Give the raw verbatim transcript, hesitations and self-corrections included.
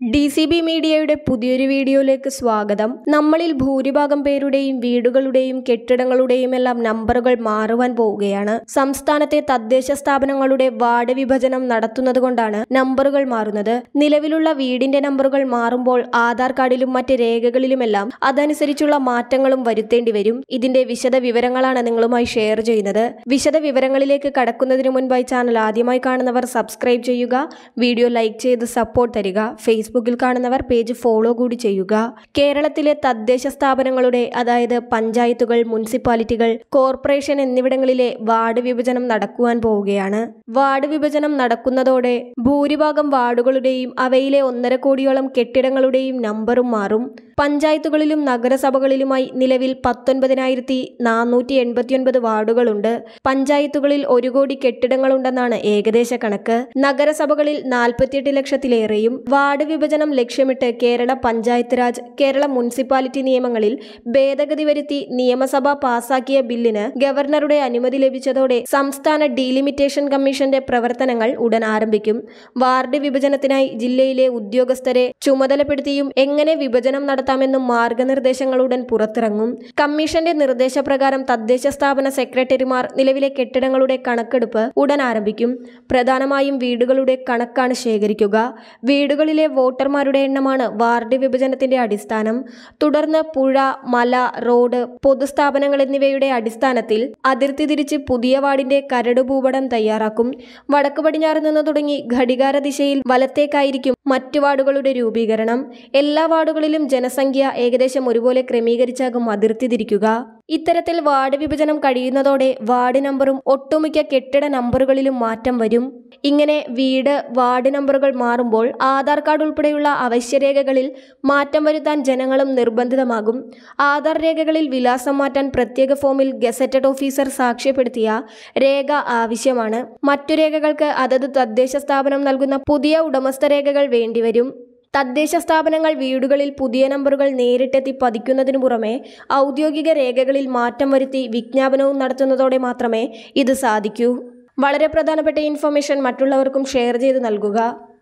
D C B മീഡിയയുടെ പുതിയൊരു വീഡിയോയിലേക്ക് സ്വാഗതം. നമ്മളിൽ ഭൂരിഭാഗം പേരുടെയും വീടുകളുടെയും കെട്ടിടങ്ങളുടെയും എല്ലാം നമ്പറുകൾ മാറുവാൻ പോവുകയാണ്. സംസ്ഥാനത്തെ തദ്ദേശ സ്ഥാപനങ്ങളുടെ വാർഡ് വിഭജനം നടത്തുന്നതുകൊണ്ടാണ് നമ്പറുകൾ മാറുന്നത്. നിലവിലുള്ള വീടിന്റെ നമ്പറുകൾ മാറുമ്പോൾ ആധാർ കാർഡിലും മറ്റ് രേഖകളിലുമെല്ലാം അതനുസരിച്ചുള്ള മാറ്റങ്ങളും വരുത്തേണ്ടി വരും. ഇതിന്റെ വിശദ വിവരങ്ങളാണ് നിങ്ങളുമായി ഷെയർ ചെയ്യുന്നത്. വിശദ വിവരങ്ങളിലേക്ക് കടക്കുന്നതിന് മുൻപായി ചാനൽ ആദ്യമായി കാണുന്നവർ സബ്സ്ക്രൈബ് ചെയ്യുക, വീഡിയോ ലൈക്ക് ചെയ്ത് സപ്പോർട്ട് തരിക. ഫേസ്ബുക്കിൽ കാണുന്നവർ പേജ് ഫോളോ കൂടി ചെയ്യുക. കേരളത്തിലെ തദ്ദേശ സ്ഥാപനങ്ങളുടെ അതായത് പഞ്ചായത്തുകൾ, മുനിസിപ്പാലിറ്റികൾ, കോർപ്പറേഷൻ എന്നിവിടങ്ങളിലെ വാർഡ് വിഭജനം നടക്കുവാൻ പോവുകയാണ്. വാർഡ് വിഭജനം നടക്കുന്നതോടെ ഭൂരിഭാഗം വാർഡുകളുടെയും അവയിലെ ഒന്നര കോടിയോളം കെട്ടിടങ്ങളുടെയും നമ്പറും മാറും. പഞ്ചായത്തുകളിലും നഗരസഭകളിലുമായി നിലവിൽ പത്തൊൻപതിനായിരത്തി നാനൂറ്റി എൺപത്തിയൊൻപത് വാർഡുകളുണ്ട്. പഞ്ചായത്തുകളിൽ ഒരു കോടി കെട്ടിടങ്ങളുണ്ടെന്നാണ് ഏകദേശ കണക്ക്. നഗരസഭകളിൽ നാൽപ്പത്തിയെട്ട് ലക്ഷത്തിലേറെയും. വാർഡ് വിഭജനം ലക്ഷ്യമിട്ട് കേരള പഞ്ചായത്ത് രാജ്, കേരള മുനിസിപ്പാലിറ്റി നിയമങ്ങളിൽ ഭേദഗതി വരുത്തി നിയമസഭ പാസാക്കിയ ബില്ലിന് ഗവർണറുടെ അനുമതി ലഭിച്ചതോടെ സംസ്ഥാന ഡീലിമിറ്റേഷൻ കമ്മീഷന്റെ പ്രവർത്തനങ്ങൾ ഉടൻ ആരംഭിക്കും. വാർഡ് വിഭജനത്തിനായി ജില്ലയിലെ ഉദ്യോഗസ്ഥരെ ചുമതലപ്പെടുത്തിയും എങ്ങനെ വിഭജനം നടത്താമെന്നും മാർഗനിർദ്ദേശങ്ങൾ ഉടൻ പുറത്തിറങ്ങും. കമ്മീഷന്റെ നിർദ്ദേശപ്രകാരം തദ്ദേശ സ്ഥാപന സെക്രട്ടറിമാർ നിലവിലെ കെട്ടിടങ്ങളുടെ കണക്കെടുപ്പ് ഉടൻ ആരംഭിക്കും. പ്രധാനമായും വീടുകളുടെ കണക്കാണ് ശേഖരിക്കുക. വീടുകളിലെ വോട്ടർമാരുടെ എണ്ണമാണ് വാർഡ് വിഭജനത്തിന്റെ അടിസ്ഥാനം. തുടർന്ന് പുഴ, മല, റോഡ്, പൊതുസ്ഥാപനങ്ങൾ എന്നിവയുടെ അടിസ്ഥാനത്തിൽ അതിർത്തി തിരിച്ച് പുതിയ വാർഡിന്റെ കരട് ഭൂപടം തയ്യാറാക്കും. വടക്ക് പടിഞ്ഞാറ് നിന്ന് തുടങ്ങി ഘടികാര ദിശയിൽ വലത്തേക്കായിരിക്കും മറ്റു വാർഡുകളുടെ രൂപീകരണം. എല്ലാ വാർഡുകളിലും ജനസംഖ്യ ഏകദേശം ഒരുപോലെ ക്രമീകരിച്ചാകും അതിർത്തി തിരിക്കുക. ഇത്തരത്തിൽ വാർഡ് വിഭജനം കഴിയുന്നതോടെ വാർഡ് നമ്പറും ഒട്ടുമിക്ക കെട്ടിട നമ്പറുകളിലും മാറ്റം വരും. ഇങ്ങനെ വീട്, വാർഡ് നമ്പറുകൾ മാറുമ്പോൾ ആധാർ കാർഡ് ഉൾപ്പെടെയുള്ള അവശ്യരേഖകളിൽ മാറ്റം വരുത്താൻ ജനങ്ങളും നിർബന്ധിതമാകും. ആധാർ രേഖകളിൽ വിലാസം മാറ്റാൻ പ്രത്യേക ഫോമിൽ ഗസറ്റഡ് ഓഫീസർ സാക്ഷ്യപ്പെടുത്തിയ രേഖ ആവശ്യമാണ്. മറ്റു രേഖകൾക്ക് അതത് തദ്ദേശ സ്ഥാപനം നൽകുന്ന പുതിയ ഉടമസ്ഥ രേഖകൾ വേണ്ടിവരും. തദ്ദേശ സ്ഥാപനങ്ങൾ വീടുകളിൽ പുതിയ നമ്പറുകൾ നേരിട്ടെത്തി പതിക്കുന്നതിനു പുറമെ ഔദ്യോഗിക രേഖകളിൽ മാറ്റം വരുത്തി വിജ്ഞാപനവും നടത്തുന്നതോടെ മാത്രമേ ഇത് സാധിക്കൂ. വളരെ പ്രധാനപ്പെട്ട ഇൻഫർമേഷൻ മറ്റുള്ളവർക്കും ഷെയർ ചെയ്ത് നൽകുക.